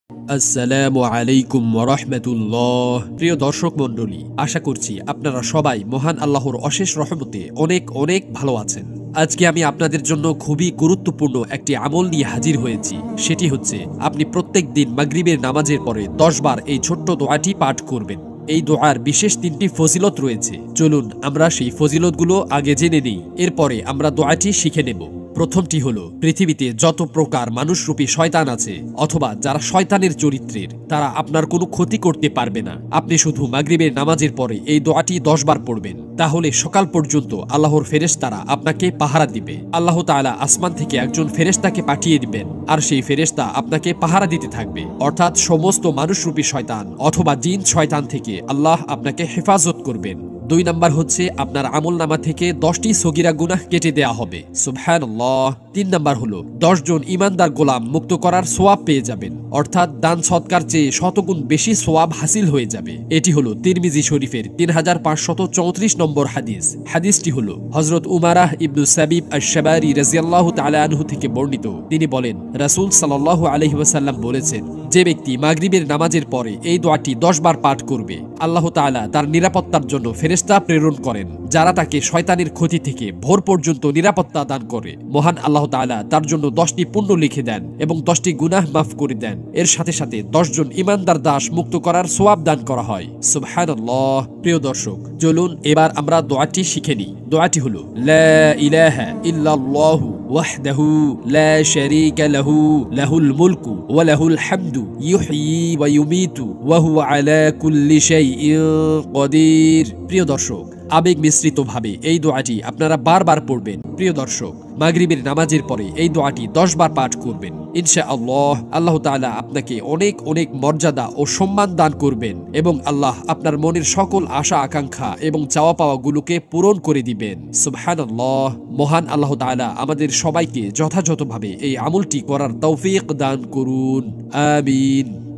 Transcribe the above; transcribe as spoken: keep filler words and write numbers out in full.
আসসালামু আলাইকুম ওয়া রাহমাতুল্লাহ। প্রিয় দর্শক মণ্ডলী, আশা করছি আপনারা সবাই মহান আল্লাহর অশেষ রহমতে অনেক অনেক ভালো আছেন। আজকে আমি আপনাদের জন্য খুবই গুরুত্বপূর্ণ একটি আমল নিয়ে হাজির হয়েছি। সেটি হচ্ছে আপনি প্রত্যেক দিন মাগরিবের নামাজের পরে দশ বার এই ছোট্ট দোয়াটি পাঠ করবেন। এই দোয়ার বিশেষ তিনটি ফজিলত রয়েছে। চলুন আমরা সেই ফজিলতগুলো আগে জেনে নিই, এরপরে আমরা দোয়াটি শিখে নেব। প্রথমটি হলো, পৃথিবীতে যত প্রকার মানুষরূপী শয়তান আছে অথবা যারা শয়তানের চরিত্রের, তারা আপনার কোনো ক্ষতি করতে পারবে না। আপনি শুধু মাগরিবের নামাজের পরে এই দোয়াটি দশ বার পড়বেন, তাহলে সকাল পর্যন্ত আল্লাহর ফেরেশতারা আপনাকে পাহারা দিবে। আল্লাহ তাআলা আসমান থেকে একজন ফেরেশতাকে পাঠিয়ে দিবেন, আর সেই ফেরেশতা আপনাকে পাহারা দিতে থাকবে। অর্থাৎ সমস্ত মানুষরূপী শয়তান অথবা জিন শয়তান থেকে আল্লাহ আপনাকে হেফাজত করবেন। দুই নাম্বার হচ্ছে, আপনার আমল নামা থেকে দশটি সগীরা গুনাহ কেটে দেয়া হবে। সুবহানাল্লাহ। তিন নাম্বার হলো, দশ জন ইমানদার গোলাম মুক্ত করার সোয়াব পেয়ে যাবেন, অর্থাৎ দান সৎকার চেয়ে শতগুণ বেশি সোয়াব হাসিল হয়ে যাবে। এটি হলো তিরমিজি শরীফের তিন হাজার পাঁচশত চৌত্রিশ নম্বর হাদিস। হাদিসটি হলো হযরত উমারাহ ইবনু সাবিব আশ-শাবারি রাদিয়াল্লাহু তাআলা আনহু থেকে বর্ণিত। তিনি বলেন, রাসূল সাল্লাল্লাহু আলাইহি ওয়াসাল্লাম বলেছেন, যে ব্যক্তি মাগরিবের নামাজের পরে এই দোয়াটি দশ বার পাঠ করবে, আল্লাহ তাআলা তার নিরাপত্তার জন্য ফেরেশতা প্রেরণ করেন, যারা তাকে শয়তানের ক্ষতি থেকে ভোর পর্যন্ত নিরাপত্তা দান করে। মহান আল্লাহ তাআলা তার জন্য দশটি পুণ্য লিখে দেন এবং দশটি গুনাহ মাফ করে দেন। এর সাথে সাথে দশ জন ইমানদার দাস মুক্ত করার সোয়াব দান করা হয়। সুবহানাল্লাহ। প্রিয় দর্শক, চলুন এবার আমরা দোয়াটি শিখে নিই। দোয়াটি হলো, লা ইলাহা ইল্লাল্লাহু ওয়াহদাহু লা শারীকা লাহু লাহুল মুলকু ওয়া লাহুল হামদু ইউহয়ী ওয়া ইউমীতু ওয়া হুয়া আলা কুল্লি শাইইন কদির। প্রিয় দর্শক, আবেগ মিশ্রিত ভাবে এই দোয়াটি আপনারা বারবার পড়বেন। প্রিয় দর্শক, মাগরিবের নামাজের পরে এই দোয়াটি দশ বার পাঠ করবেন। ইনশাআল্লাহ আল্লাহ তাআলা আপনাকে অনেক অনেক মর্যাদা ও সম্মান দান করবেন এবং আল্লাহ আপনার মনের সকল আশা আকাঙ্ক্ষা এবং চাওয়া পাওয়াগুলোকে পূরণ করে দিবেন। সুবহানাল্লাহ। মহান আল্লাহ তাআলা আমাদের সবাইকে যথাযথভাবে এই আমলটি করার তৌফিক দান করুন। আমিন।